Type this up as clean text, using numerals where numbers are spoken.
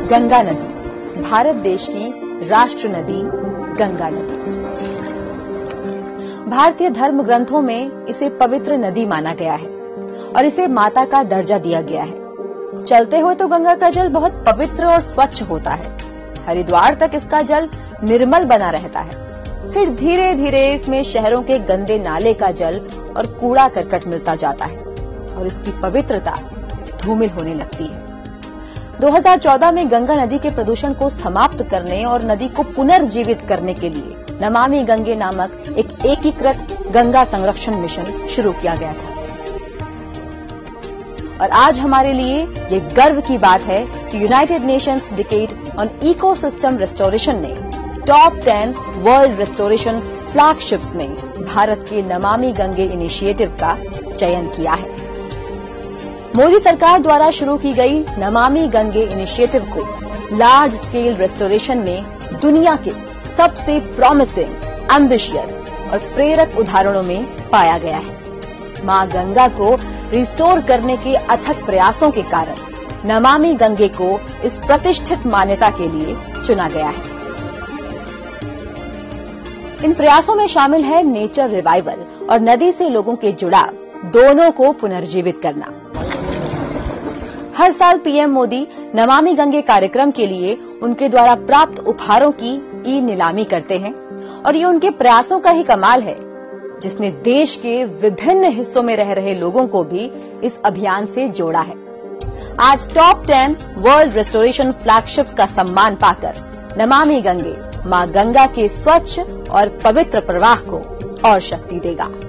गंगा नदी, भारत देश की राष्ट्र नदी गंगा नदी। भारतीय धर्म ग्रंथों में इसे पवित्र नदी माना गया है और इसे माता का दर्जा दिया गया है। चलते हुए तो गंगा का जल बहुत पवित्र और स्वच्छ होता है। हरिद्वार तक इसका जल निर्मल बना रहता है। फिर धीरे धीरे इसमें शहरों के गंदे नाले का जल और कूड़ा करकट मिलता जाता है और इसकी पवित्रता धूमिल होने लगती है। 2014 में गंगा नदी के प्रदूषण को समाप्त करने और नदी को पुनर्जीवित करने के लिए नमामि गंगे नामक एक एकीकृत गंगा संरक्षण मिशन शुरू किया गया था। और आज हमारे लिए ये गर्व की बात है कि United Nations decade on ecosystem restoration ने टॉप 10 वर्ल्ड रेस्टोरेशन फ्लैगशिप्स में भारत के नमामि गंगे इनिशिएटिव का चयन किया है। मोदी सरकार द्वारा शुरू की गई नमामि गंगे इनिशिएटिव को लार्ज स्केल रेस्टोरेशन में दुनिया के सबसे प्रॉमिसिंग, एम्बिशियस और प्रेरक उदाहरणों में पाया गया है। मां गंगा को रिस्टोर करने के अथक प्रयासों के कारण नमामि गंगे को इस प्रतिष्ठित मान्यता के लिए चुना गया है। इन प्रयासों में शामिल है नेचर रिवाइवल और नदी से लोगों के जुड़ाव दोनों को पुनर्जीवित करना। हर साल पीएम मोदी नमामि गंगे कार्यक्रम के लिए उनके द्वारा प्राप्त उपहारों की ई नीलामी करते हैं और ये उनके प्रयासों का ही कमाल है, जिसने देश के विभिन्न हिस्सों में रह रहे लोगों को भी इस अभियान से जोड़ा है। आज टॉप 10 वर्ल्ड रेस्टोरेशन फ्लैगशिप्स का सम्मान पाकर नमामि गंगे मां गंगा के स्वच्छ और पवित्र प्रवाह को और शक्ति देगा।